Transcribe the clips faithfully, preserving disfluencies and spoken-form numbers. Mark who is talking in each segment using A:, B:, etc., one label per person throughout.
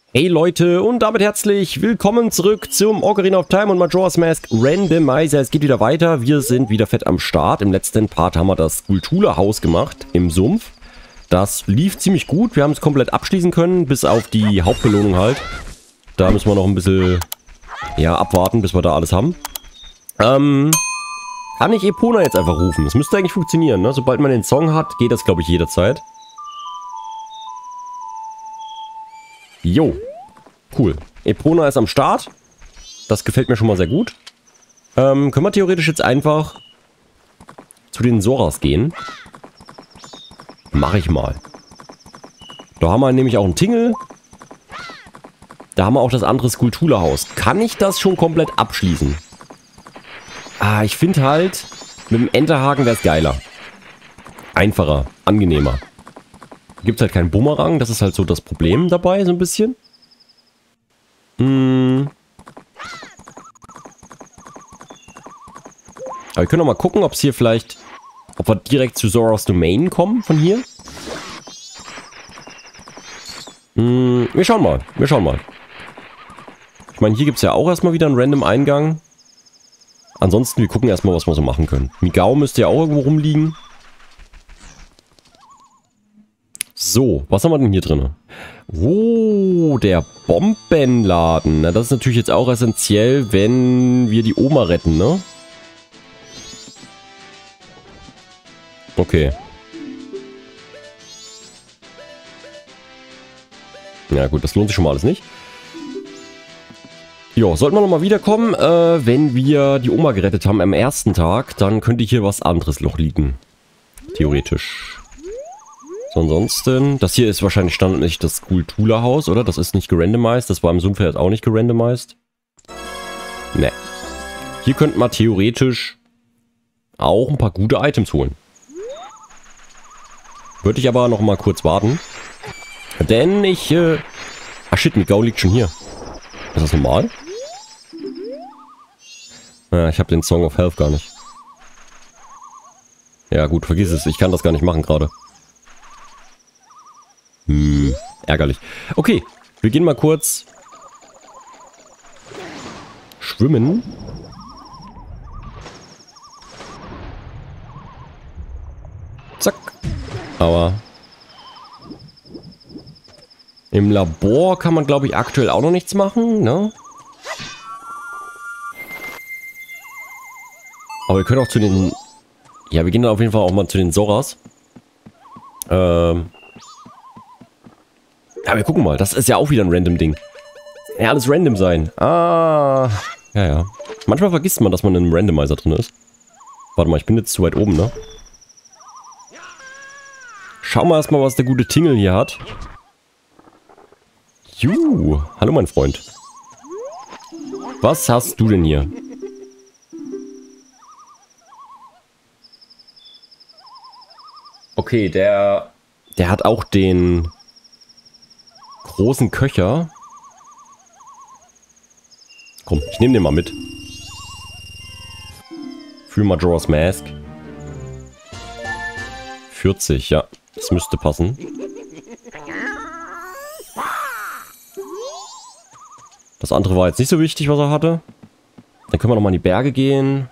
A: Hey Leute und damit herzlich willkommen zurück zum Ocarina of Time und Majora's Mask Randomizer. Es geht wieder weiter, wir sind wieder fett am Start. Im letzten Part haben wir das Skulltula-Haus gemacht im Sumpf. Das lief ziemlich gut, wir haben es komplett abschließen können, bis auf die Hauptbelohnung halt. Da müssen wir noch ein bisschen ja, abwarten, bis wir da alles haben. Ähm, kann ich Epona jetzt einfach rufen? Das müsste eigentlich funktionieren, ne? Sobald man den Song hat, geht das glaube ich jederzeit. Jo, cool. Epona ist am Start. Das gefällt mir schon mal sehr gut. Ähm, können wir theoretisch jetzt einfach zu den Zoras gehen? Mache ich mal. Da haben wir nämlich auch einen Tingel. Da haben wir auch das andere Skulltula-Haus. Kann ich das schon komplett abschließen? Ah, ich finde halt, mit dem Enterhaken wäre es geiler. Einfacher, angenehmer. Gibt halt keinen Bumerang, das ist halt so das Problem dabei, so ein bisschen. Hm. Aber wir können auch mal gucken, ob es hier vielleicht, ob wir direkt zu Zoras Domain kommen von hier. Hm, wir schauen mal, wir schauen mal. Ich meine, hier gibt es ja auch erstmal wieder einen random Eingang. Ansonsten, wir gucken erstmal, was wir so machen können. Migao müsste ja auch irgendwo rumliegen. So, was haben wir denn hier drin? Oh, der Bombenladen. Na, das ist natürlich jetzt auch essentiell, wenn wir die Oma retten, ne? Okay. Ja gut, das lohnt sich schon mal alles nicht. Jo, sollten wir nochmal wiederkommen, äh, wenn wir die Oma gerettet haben am ersten Tag, dann könnte hier was anderes noch liegen. Theoretisch. So, ansonsten, das hier ist wahrscheinlich standardmäßig das Skulltula-Haus, oder? Das ist nicht gerandomized, das war im Sumpf jetzt auch nicht gerandomized. Ne. Hier könnten wir theoretisch auch ein paar gute Items holen. Würde ich aber noch mal kurz warten. Denn ich, äh... Ach shit, Migao liegt schon hier. Ist das normal? Ja, ich habe den Song of Health gar nicht. Ja gut, vergiss es, ich kann das gar nicht machen gerade. Hm, ärgerlich. Okay, wir gehen mal kurz schwimmen. Zack. Aber im Labor kann man, glaube ich, aktuell auch noch nichts machen, ne? Aber wir können auch zu den... Ja, wir gehen dann auf jeden Fall auch mal zu den Zoras. Ähm... Ja, wir gucken mal. Das ist ja auch wieder ein random Ding. Ja, alles random sein. Ah. Ja, ja. Manchmal vergisst man, dass man in einem Randomizer drin ist. Warte mal, ich bin jetzt zu weit oben, ne? Schauen wir erstmal, was der gute Tingel hier hat. Juhu. Hallo, mein Freund. Was hast du denn hier? Okay, der... Der hat auch den... großen Köcher. Komm, ich nehme den mal mit. Für Majora's Mask. vierzig, ja. Das müsste passen. Das andere war jetzt nicht so wichtig, was er hatte. Dann können wir nochmal in die Berge gehen.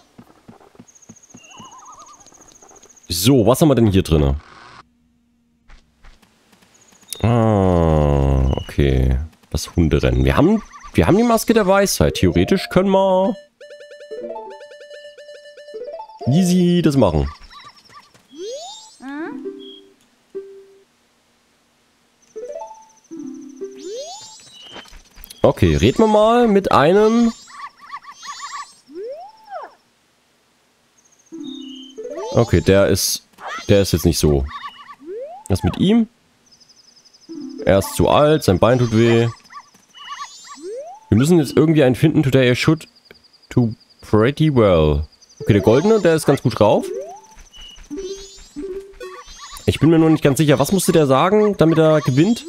A: So, was haben wir denn hier drin? Ah, okay. Das Hunderennen. Wir haben, wir haben die Maske der Weisheit. Theoretisch können wir easy das machen. Okay, reden wir mal mit einem... Okay, der ist... Der ist jetzt nicht so. Was mit ihm? Er ist zu alt, sein Bein tut weh. Wir müssen jetzt irgendwie einen finden. Today I should do pretty well. Okay, der Goldene, der ist ganz gut drauf. Ich bin mir nur nicht ganz sicher. Was musste der sagen, damit er gewinnt?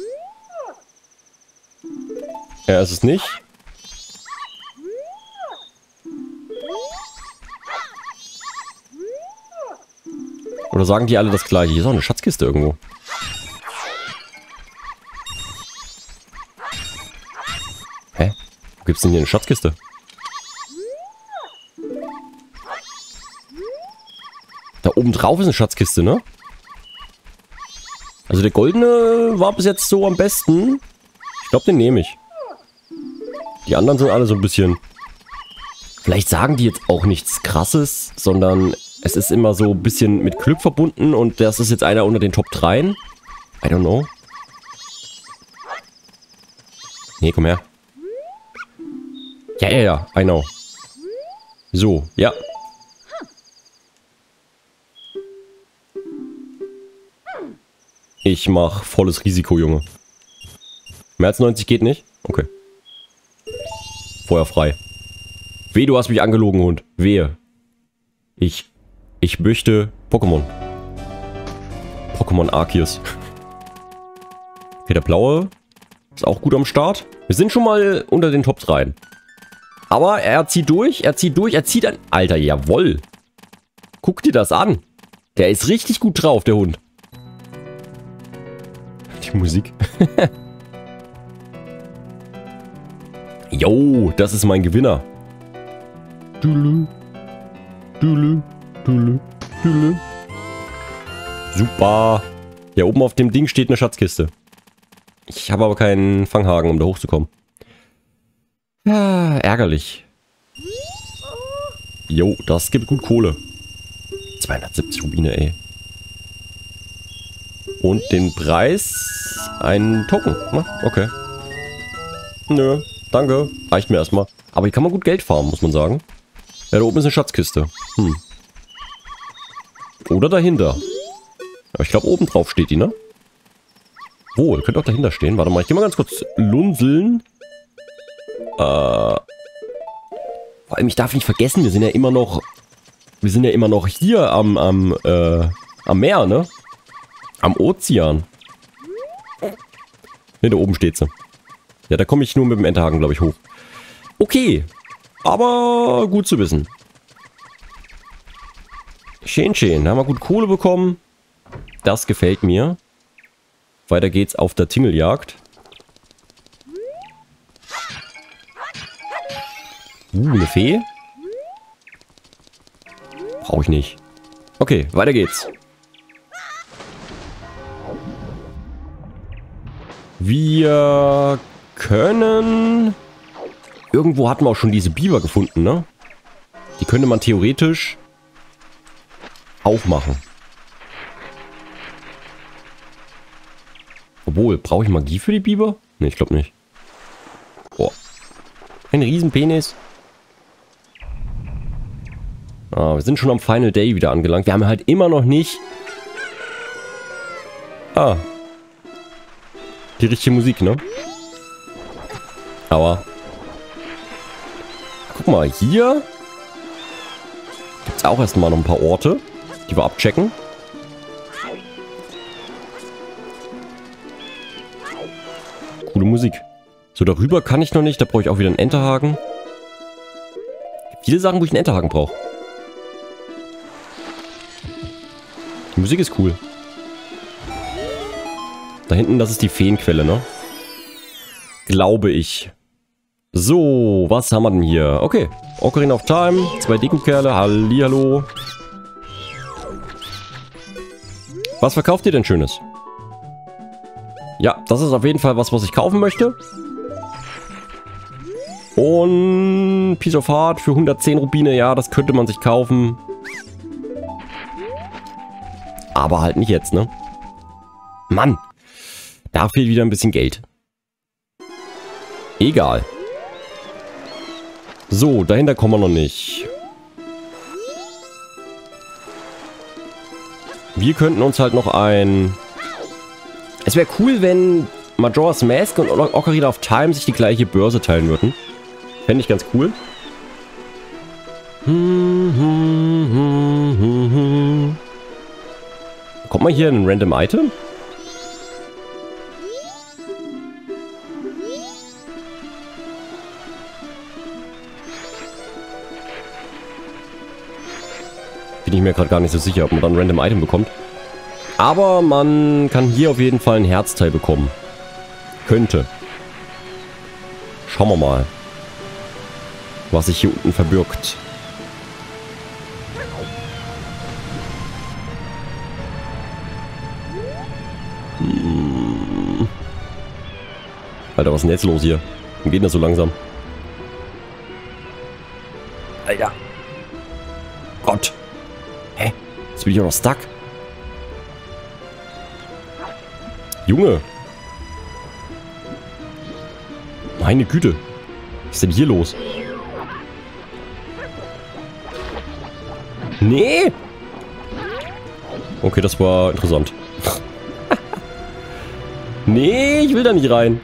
A: Er ist es nicht. Oder sagen die alle das gleiche? Hier ist auch eine Schatzkiste irgendwo. Hä? Wo gibt's denn hier eine Schatzkiste? Da oben drauf ist eine Schatzkiste, ne? Also der goldene war bis jetzt so am besten. Ich glaube, den nehme ich. Die anderen sind alle so ein bisschen... Vielleicht sagen die jetzt auch nichts Krasses, sondern es ist immer so ein bisschen mit Glück verbunden und das ist jetzt einer unter den Top drei. I don't know. Nee, komm her. Ja, ja, ja, I know. So, ja. Ich mach volles Risiko, Junge. Mehr als neunzig geht nicht? Okay. Feuer frei. Weh, du hast mich angelogen, Hund. Wehe. Ich... Ich möchte... Pokémon. Pokémon Arceus. Okay, der blaue ist auch gut am Start. Wir sind schon mal unter den Top drei. Aber er zieht durch, er zieht durch, er zieht an... Alter, jawoll. Guck dir das an. Der ist richtig gut drauf, der Hund. Die Musik. Jo, das ist mein Gewinner. Dulu, dulu, dulu, dulu. Super. Ja, oben auf dem Ding steht eine Schatzkiste. Ich habe aber keinen Fanghaken, um da hochzukommen. Ja, ärgerlich. Jo, das gibt gut Kohle. zweihundertsiebzig Rubine, ey. Und den Preis... Ein Token, ne? Okay. Nö, danke. Reicht mir erstmal. Aber hier kann man gut Geld farmen, muss man sagen. Ja, da oben ist eine Schatzkiste. Hm. Oder dahinter. Aber ich glaube, oben drauf steht die, ne? Wohl, könnte auch dahinter stehen. Warte mal, ich gehe mal ganz kurz lunzeln. Äh. Vor allem, ich darf nicht vergessen, wir sind ja immer noch... Wir sind ja immer noch hier am, am, äh, am Meer, ne? Am Ozean. Ne, da oben steht sie. Ja, da komme ich nur mit dem Enterhaken, glaube ich, hoch. Okay. Aber gut zu wissen. Schön, schön. Da haben wir gut Kohle bekommen. Das gefällt mir. Weiter geht's auf der Tingeljagd. Uh, eine Fee. Brauche ich nicht. Okay, weiter geht's. Wir können... Irgendwo hatten wir auch schon diese Biber gefunden, ne? Die könnte man theoretisch auch machen. Obwohl, brauche ich Magie für die Biber? Ne, ich glaube nicht. Boah. Ein Riesenpenis. Ah, wir sind schon am Final Day wieder angelangt. Wir haben halt immer noch nicht... Ah. Die richtige Musik, ne? Aber... Guck mal, hier... Gibt es auch erstmal noch ein paar Orte, die wir abchecken. Coole Musik. So, darüber kann ich noch nicht. Da brauche ich auch wieder einen Enterhaken. Viele Sachen, wo ich einen Enterhaken brauche. Die Musik ist cool. Da hinten, das ist die Feenquelle, ne? Glaube ich. So, was haben wir denn hier? Okay, Ocarina of Time, zwei Deko-Kerle, hallihallo. Was verkauft ihr denn Schönes? Ja, das ist auf jeden Fall was, was ich kaufen möchte. Und Piece of Heart für hundertzehn Rubine, ja, das könnte man sich kaufen. Aber halt nicht jetzt, ne? Mann, da fehlt wieder ein bisschen Geld. Egal. So, dahinter kommen wir noch nicht. Wir könnten uns halt noch ein... Es wäre cool, wenn Majora's Mask und Ocarina of Time sich die gleiche Börse teilen würden. Fände ich ganz cool. Kommt mal hier in ein Random Item? Bin ich mir gerade gar nicht so sicher, ob man dann ein Random Item bekommt. Aber man kann hier auf jeden Fall ein Herzteil bekommen. Könnte. Schauen wir mal, was sich hier unten verbirgt. Hm. Alter, was ist denn jetzt los hier? Warum geht das so langsam? Alter. Gott. Hä? Jetzt bin ich auch noch stuck. Junge. Meine Güte. Was ist denn hier los? Nee. Okay, das war interessant. Nee, ich will da nicht rein.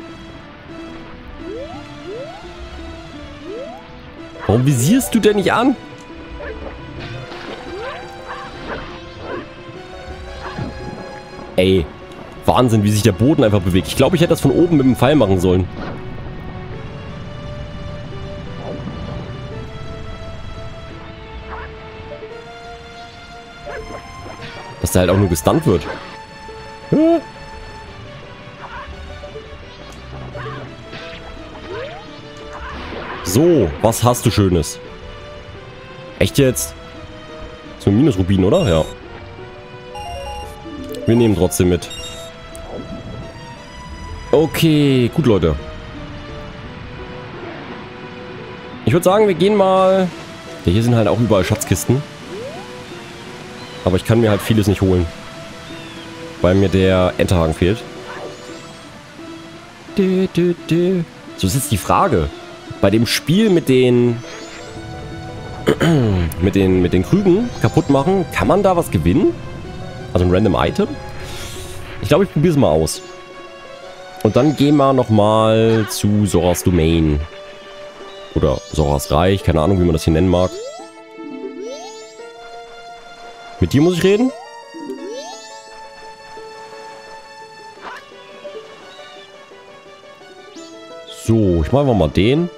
A: Warum visierst du denn nicht an? Ey. Wahnsinn, wie sich der Boden einfach bewegt. Ich glaube, ich hätte das von oben mit dem Pfeil machen sollen. Dass der halt auch nur gestunt wird. Hä? So, was hast du Schönes? Echt jetzt? So ein Minusrubin, oder? Ja. Wir nehmen trotzdem mit. Okay, gut, Leute. Ich würde sagen, wir gehen mal... Ja, hier sind halt auch überall Schatzkisten. Aber ich kann mir halt vieles nicht holen. Weil mir der Enterhaken fehlt. So ist jetzt die Frage. Bei dem Spiel mit den... mit den, mit den Krügen kaputt machen, kann man da was gewinnen? Also ein Random Item? Ich glaube, ich probiere es mal aus. Und dann gehen wir nochmal zu Zoras Domain. Oder Zoras Reich, keine Ahnung, wie man das hier nennen mag. Mit dir muss ich reden? So, ich mache mal den.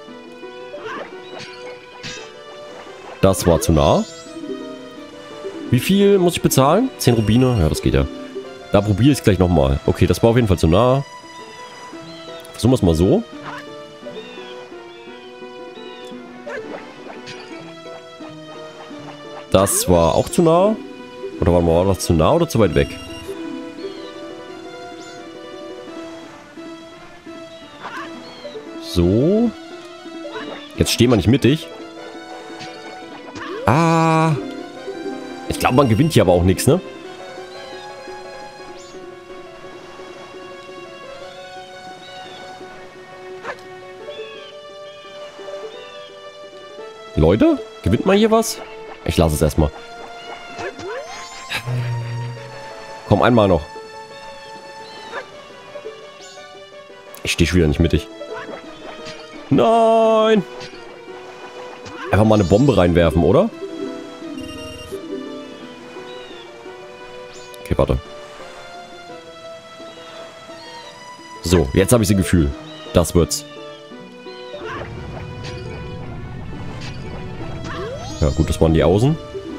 A: Das war zu nah. Wie viel muss ich bezahlen? zehn Rubine? Ja, das geht ja. Da probiere ich es gleich nochmal. Okay, das war auf jeden Fall zu nah. Versuchen wir es mal so. Das war auch zu nah. Oder war das zu nah oder zu weit weg? So. Jetzt stehen wir nicht mittig. Ah. Ich glaube, man gewinnt hier aber auch nichts, ne? Leute, gewinnt man hier was? Ich lasse es erstmal. Komm, einmal noch. Ich stehe schon wieder nicht mittig. Nein! Einfach mal eine Bombe reinwerfen, oder? Okay, warte. So, jetzt habe ich sie Gefühl. Das wird's. Ja gut, das waren die Außen.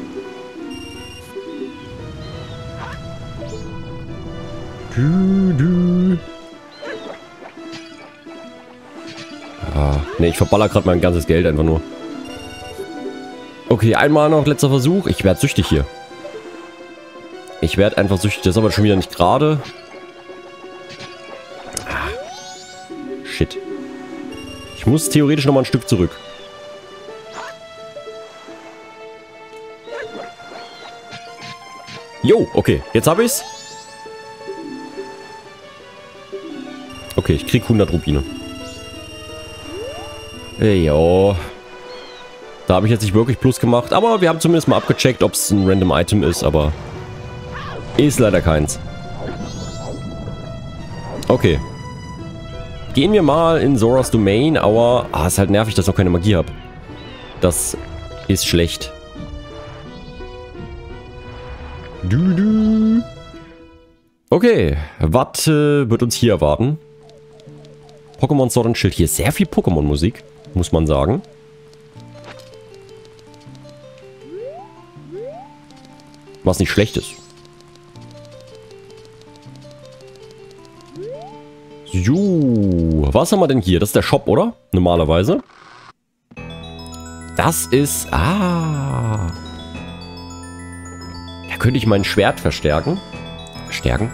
A: Du, du. Ah, ne, ich verballer gerade mein ganzes Geld einfach nur. Okay, einmal noch, letzter Versuch. Ich werde süchtig hier. Ich werde einfach süchtig. Das ist aber schon wieder nicht gerade. Ah, shit. Ich muss theoretisch noch mal ein Stück zurück. Jo, okay. Jetzt habe ich's. Okay, ich krieg hundert Rubine. Jo. Da habe ich jetzt nicht wirklich Plus gemacht. Aber wir haben zumindest mal abgecheckt, ob es ein Random Item ist. Aber ist leider keins. Okay. Gehen wir mal in Zoras Domain. Aber ah, ist halt nervig, dass ich noch keine Magie habe. Das ist schlecht. Du, du. Okay, was äh, wird uns hier erwarten? Pokémon Sword and Shield. Hier ist sehr viel Pokémon-Musik, muss man sagen. Was nicht schlecht ist. So, was haben wir denn hier? Das ist der Shop, oder? Normalerweise. Das ist... Ah. Da könnte ich mein Schwert verstärken. Verstärken?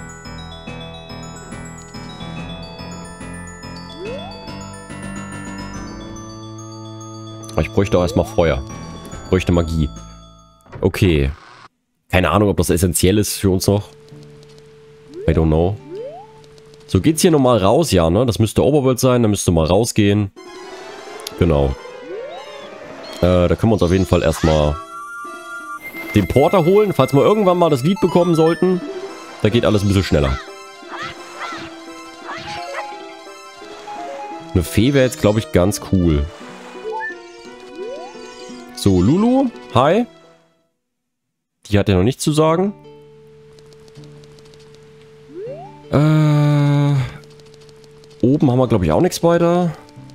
A: Aber ich bräuchte auch erstmal Feuer. Ich bräuchte Magie. Okay. Keine Ahnung, ob das essentiell ist für uns noch. I don't know. So, geht's hier nochmal raus? Ja, ne? Das müsste Overworld sein. Da müsste mal rausgehen. Genau. Äh, da können wir uns auf jeden Fall erstmal den Porter holen. Falls wir irgendwann mal das Lied bekommen sollten. Da geht alles ein bisschen schneller. Eine Fee wäre jetzt, glaube ich, ganz cool. So, Lulu. Hi. Die hat ja noch nichts zu sagen. Äh, oben haben wir, glaube ich, auch nichts weiter.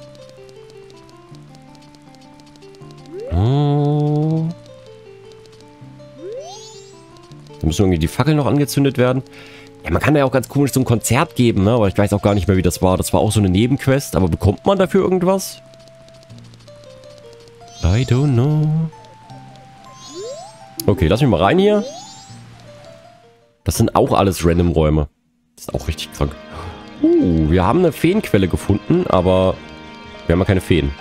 A: Oh. Da müssen irgendwie die Fackeln noch angezündet werden. Ja, man kann ja auch ganz komisch so ein Konzert geben, ne? Aber ich weiß auch gar nicht mehr, wie das war. Das war auch so eine Nebenquest. Aber bekommt man dafür irgendwas? I don't know. Okay, lass mich mal rein hier. Das sind auch alles Random-Räume. Das ist auch richtig krank. Uh, wir haben eine Feenquelle gefunden, aber wir haben ja keine Feen.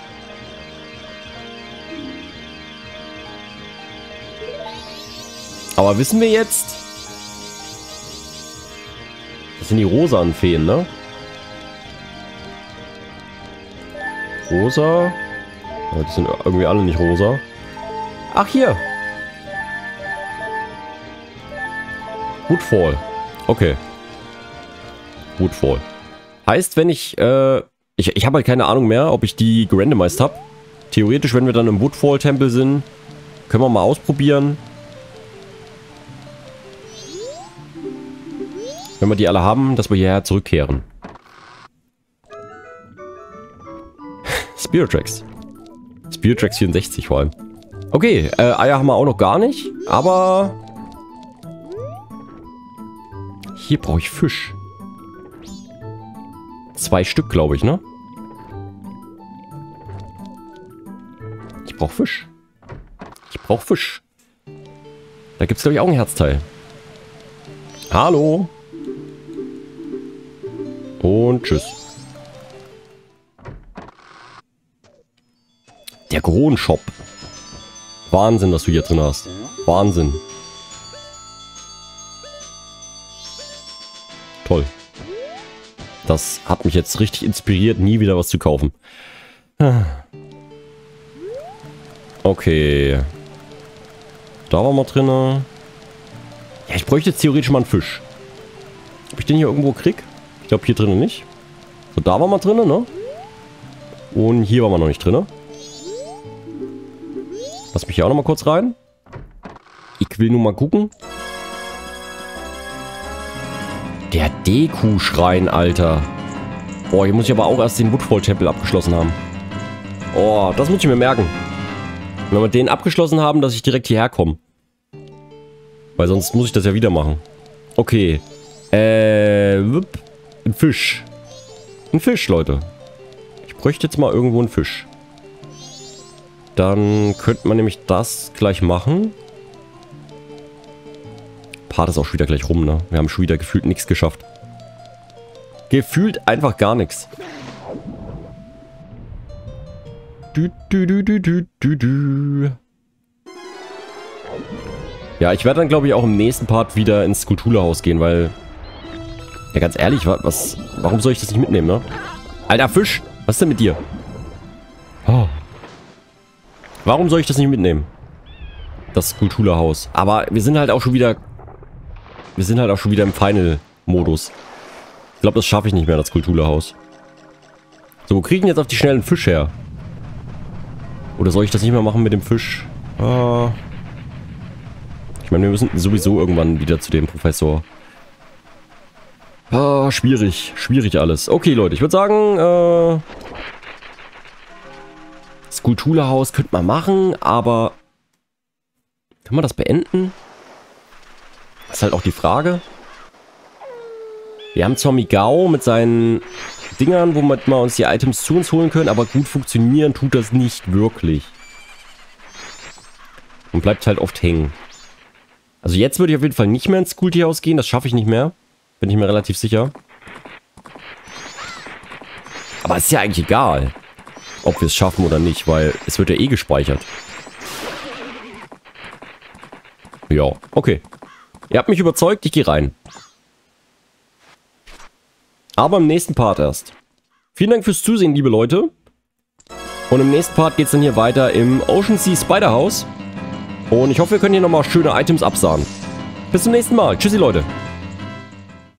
A: Aber wissen wir jetzt? Das sind die rosanen Feen, ne? Rosa. Aber die sind irgendwie alle nicht rosa. Ach, hier. Woodfall. Okay. Woodfall. Heißt, wenn ich, äh, ich, ich habe halt keine Ahnung mehr, ob ich die gerandomized habe. Theoretisch, wenn wir dann im Woodfall-Tempel sind, können wir mal ausprobieren. Wenn wir die alle haben, dass wir hierher zurückkehren. Spirit Tracks. Spirit Tracks vierundsechzig vor allem. Okay, äh, Eier haben wir auch noch gar nicht, aber... Hier brauche ich Fisch. Zwei Stück, glaube ich, ne? Ich brauche Fisch. Ich brauche Fisch. Da gibt es, glaube ich, auch ein Herzteil. Hallo. Und tschüss. Der Kronenshop. Wahnsinn, was du hier drin hast. Wahnsinn. Toll. Das hat mich jetzt richtig inspiriert, nie wieder was zu kaufen. Okay. Da waren wir drin. Ja, ich bräuchte jetzt theoretisch mal einen Fisch. Ob ich den hier irgendwo krieg? Ich glaube hier drinnen nicht. So, da waren wir drin, ne? Und hier waren wir noch nicht drin. Lass mich hier auch noch mal kurz rein. Ich will nur mal gucken. Der Deku-Schrein, Alter. Boah, hier muss ich aber auch erst den Woodfall-Tempel abgeschlossen haben. Oh, das muss ich mir merken. Wenn wir den abgeschlossen haben, dass ich direkt hierher komme. Weil sonst muss ich das ja wieder machen. Okay. Äh, wupp. Ein Fisch. Ein Fisch, Leute. Ich bräuchte jetzt mal irgendwo einen Fisch. Dann könnte man nämlich das gleich machen. Part ist auch schon wieder gleich rum, ne? Wir haben schon wieder gefühlt nichts geschafft. Gefühlt einfach gar nichts. Du, du, du, du, du, du, du. Ja, ich werde dann, glaube ich, auch im nächsten Part wieder ins Skulltula-Haus gehen, weil... Ja, ganz ehrlich, was, warum soll ich das nicht mitnehmen, ne? Alter Fisch, was ist denn mit dir? Oh. Warum soll ich das nicht mitnehmen? Das Skulltula-Haus. Aber wir sind halt auch schon wieder... Wir sind halt auch schon wieder im Final-Modus. Ich glaube, das schaffe ich nicht mehr, das Skulltula-Haus. So, wo kriegen jetzt auf die schnellen Fisch her? Oder soll ich das nicht mehr machen mit dem Fisch? Ah. Ich meine, wir müssen sowieso irgendwann wieder zu dem Professor. Ah, schwierig. Schwierig alles. Okay, Leute, ich würde sagen, äh... Skulltula-Haus könnte man machen, aber... Kann man das beenden? Das ist halt auch die Frage. Wir haben zwar Migao mit seinen Dingern, womit wir uns die Items zu uns holen können, aber gut funktionieren tut das nicht wirklich. Und bleibt halt oft hängen. Also jetzt würde ich auf jeden Fall nicht mehr ins Skulti-Haus gehen, das schaffe ich nicht mehr. Bin ich mir relativ sicher. Aber ist ja eigentlich egal, ob wir es schaffen oder nicht, weil es wird ja eh gespeichert. Ja, okay. Ihr habt mich überzeugt, ich gehe rein. Aber im nächsten Part erst. Vielen Dank fürs Zusehen, liebe Leute. Und im nächsten Part geht es dann hier weiter im Ocean Sea Spider House. Und ich hoffe, wir können hier nochmal schöne Items absahen. Bis zum nächsten Mal. Tschüssi, Leute.